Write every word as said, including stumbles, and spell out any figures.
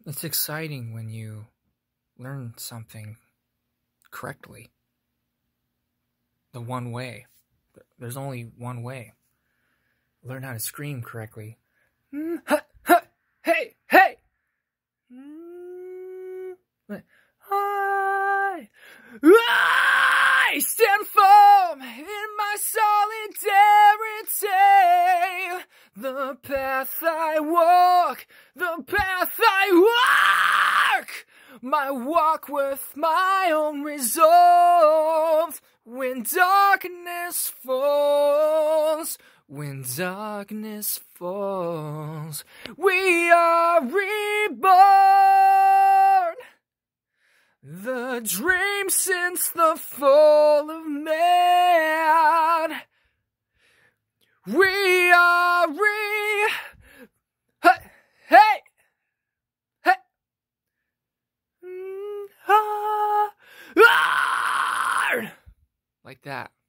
It's exciting when you learn something correctly. The one way. There's only one way. Learn how to scream correctly. Mm, ha, ha, hey, hey! Mm, I, I stand firm in my solidarity. The path I walk, the path I walk, my walk with my own resolve. When darkness falls, when darkness falls, we are reborn. The dream since the fall of man. We are re... Hey! Hey! Hey! Mm, ah, ah, like that.